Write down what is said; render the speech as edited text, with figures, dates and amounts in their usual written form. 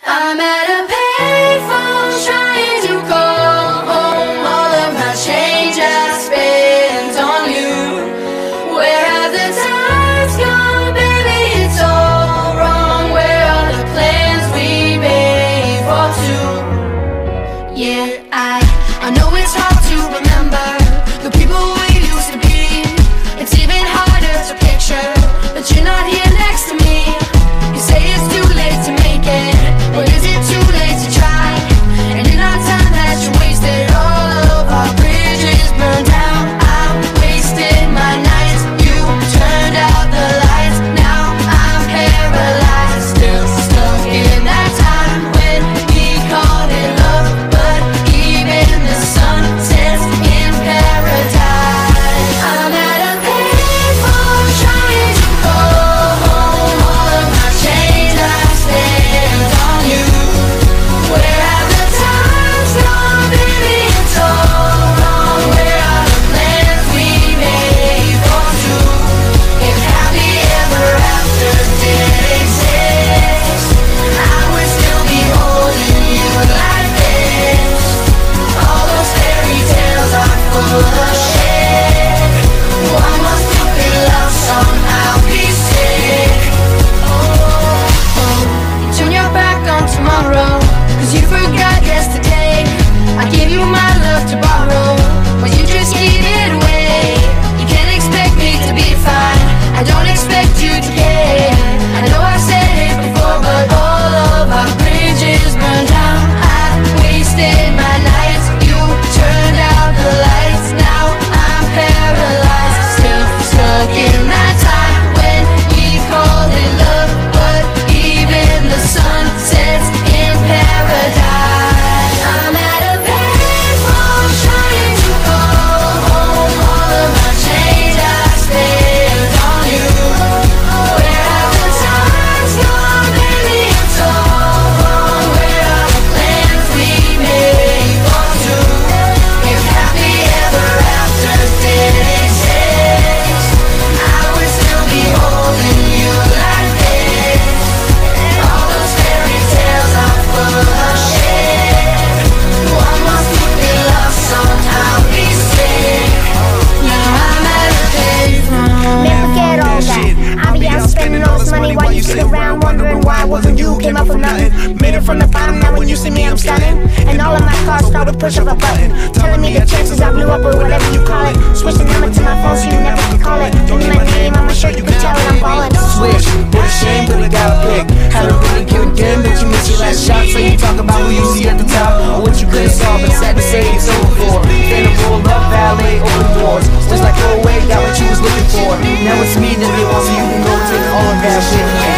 I'm at a payphone trying to call home. All of my change I spent on you. Where have the times gone, baby? It's all wrong. Where are the plans we made for two? Yeah, I know it's hard to remember the people we used to be. It's even harder to picture that you're not here next to me. You say it's too late to make it, but is it too late to try? And in our time that you wasted, all of our bridges burned down. I wasted my nights, you turned out the lights. Now I'm paralyzed, still stuck in that time when we called it love. But even the sun sets in paradise. I'm at a payphone trying to call home. All of my change I spent on you. Where have the times gone, baby? It's all wrong. Where are the plans we made for two? If happy ever after did exist, I would still be holding you like this. All those fairy tales are full of shit. One more stupid love song, I'll be sick. You turn your back on tomorrow, cause you forgot yesterday. I gave you my love to borrow, but you just gave it away. You can't expect me to be fine, I don't expect you to care. I know I've said it before, but all of our bridges burned down. I wasted my nights, you turned out the lights. Now I'm paralyzed, still stuck in that time when we called it love. But even the sun sets in paradise. I'm at a payphone trying to call home. All of my change I spent on you. Where have the times gone, baby? It's all wrong. Where are the plans we made for two? If happy ever after did exist, I would still be holding you like this. All those fairy tales are full of shit. One more stupid love song, I'll be sick. Yeah, I'm at a payphone. Man, forget all that. I be out spending all this money while you sit around wondering why wasn't you came up from nothing. Made it from the bottom, now when you see me I'm stunning. And all of my cars start with push of a button, telling me the chances I blew up or whatever you call it. Switch the number to my phone so you never can call it. Don't need my name, I'ma show you can tell that I'm ballin'. Switch, what a shame, but I gotta pick. Haven't really give a damn that you missed your last shot. So you talk about who you see at the top or what you couldn't solve, but sad to say it's over for. Phantom roll up, valet, open doors. Just like go away, got what you was looking for. Now it's me that they want, so you can go take all of that shit.